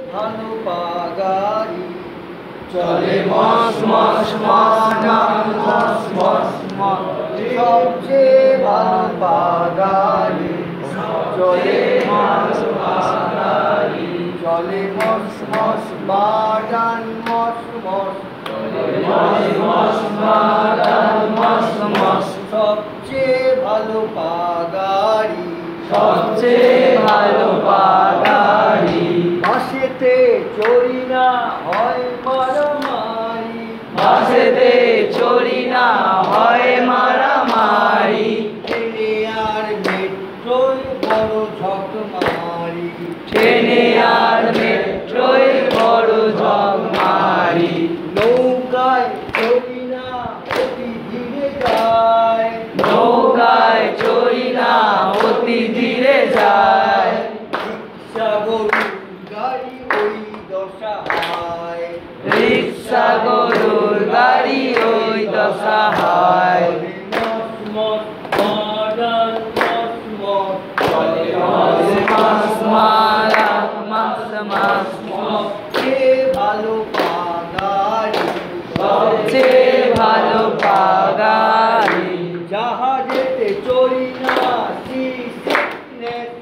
ভালো পাগাড়ি চলে মস মস মস মস মস মস সবচেয়ে ভালো পাগাড়ি চলে মস মস গাড়ি চলে মস মস বাগান মস মস মস মস বাগান মস মস সবচেয়ে ভালো পাগাড়ি সবচেয়ে ভালো পাগাড়ি বাসেতে চড়ি না হয় মারামারি বাসেতে চড়ি না হয় মারামারি ট্রেনে আর মেট্রোয় বড় ঝক মারি ট্রেনে আর মেট্রোয় বড় ঝক মারি নৌকায় চড়ি না অতি ধীরে যায় নৌকায় চড়ি না অতি ধীরে যায় রিক্সা গরু গাড়ি ওই দশা হয় রিক্সা গরুর গাড়ি ওই দশা হয় মস মস বাগান মস মস চলে মস মস মালা মস মস সবচেয়ে ভালো পাগাড়ি সবচেয়ে ভালো পাগাড়ি জাহাজেতে চড়ি না সি সিকনেস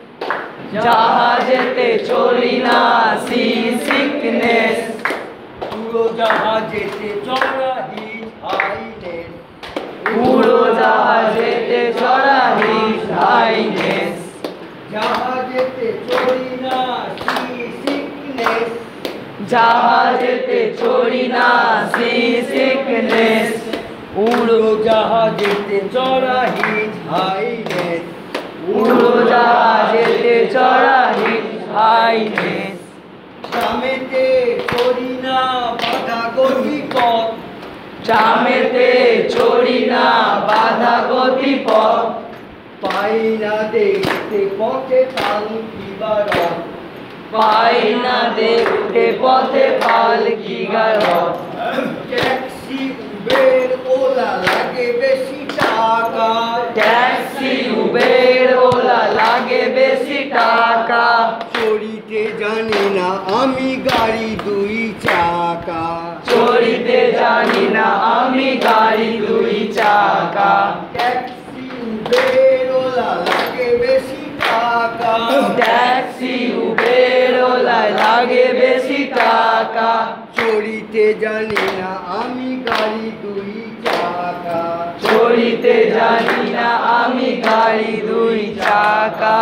জাহাজেতে চড়ি না সি সিকনেস পুরো জাহাজেতে চড়া হিট হাইনেস পুরো জাহাজেতে চড়া হিট হাইনেস জাহাজেতে চড়ি না সি সিকনেস জাহাজেতে চড়ি না সি সিকনেস পুরো জাহাজেতে চড়া হিট হাইনেস পুরো জাহাজেতে চড়া হিট হাইনেস ট্রামেতে চড়ি না বাধা গতিপথ ট্রামেতে চড়ি না বাধা গতিপথ পাই না দেখতে পথে পালকি বারণ পাই না দেখতে পথে পালকি গাড়ন ট্যাক্সি উবের ওলা লাগে বেশি টাকা ট্যাক্সি উবের ওলা লাগে বেশি টাকা চড়িতে জানি না আমি গাড়ি দুই চাকা চড়িতে জানি না আমি গাড়ি দুই চাকা ট্যাক্সি উবের ওলা লাগে বেশি টাকা ট্যাক্সি উবের ওলা লাগে বেশি টাকা চড়িতে জানি না আমি গাড়ি দুই চাকা চড়িতে জানি না আমি গাড়ি দুই চাকা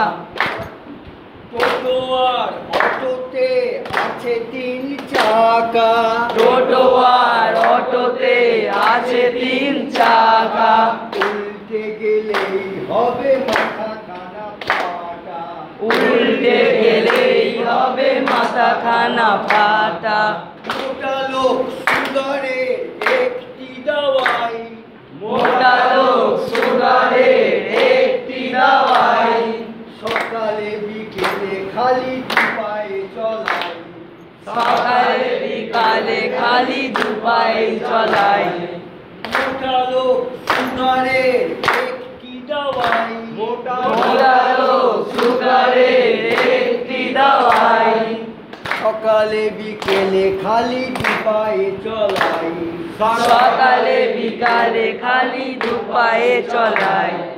টোটো আর অটোতে আছে তিন চাকা টোটো আর অটোতে আছে তিন চাকা উল্টে গেলেই হবে মাথা খানা ফাটা উল্টে গেলেই হবে মাথা খানা ফাটা মোটা লোক সুগারের একটি দাওয়াই মোটা লোক সুগারের একটি দাওয়াই সকালে বিকেলে খালি দুপায়ে চলাই সকালে বিকালে খালি দুপায়ে চলাই মোটা লোক সুগারের একটি দাওয়াই মোটা লোক সুগারের একটি দাওয়াই সকালে বিকেলে খালি দুপায়ে চলাই সকালে বিকালে খালি দুপায়ে চলাই